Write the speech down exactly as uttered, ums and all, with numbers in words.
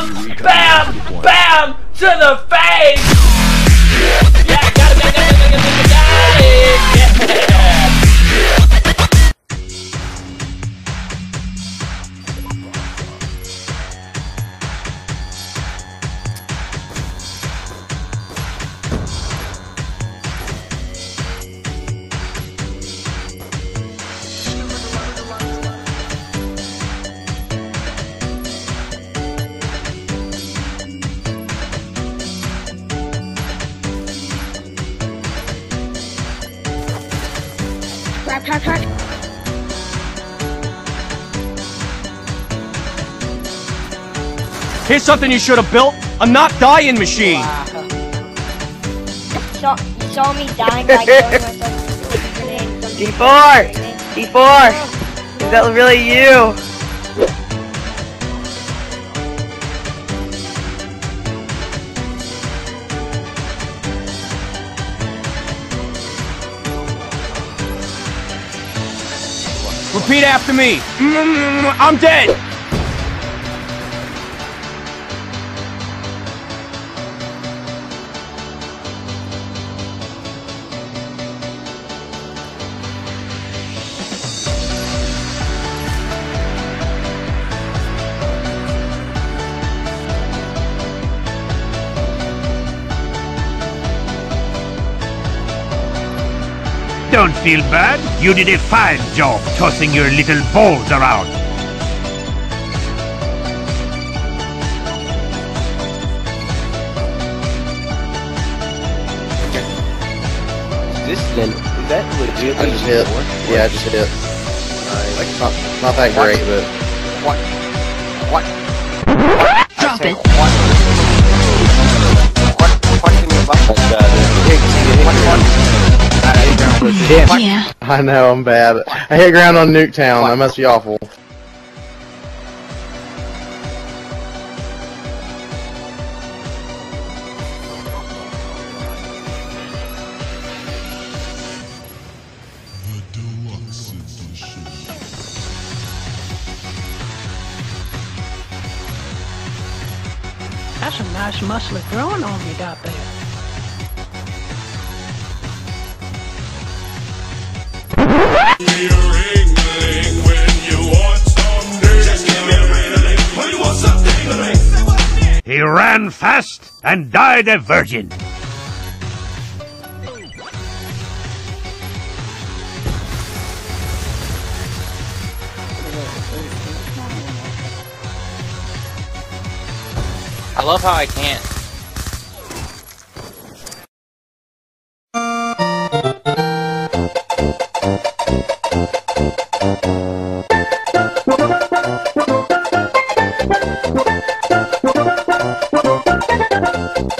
Bam! Bam! Bam! To the face! Yeah, got it, got it, got it, got it, got it, yeah! Crack, crack, crack. Here's something you should have built. A not dying machine. Wow. Saw, you saw me dying by throwing myself with a grenade. D four! D four! Is that really you? Repeat after me. Mm, I'm dead. Don't feel bad. You did a fine job tossing your little balls around. Is this is that legit? I just hit. Yeah, I just hit. Like, not, not that great, but. What? What? Drop it. What? What? What can you about that? Yeah. I know, I'm bad. I hit ground on Nuketown. That must be awful. That's a nice muscly growing on you out there. He ran fast and died a virgin. I love how I can't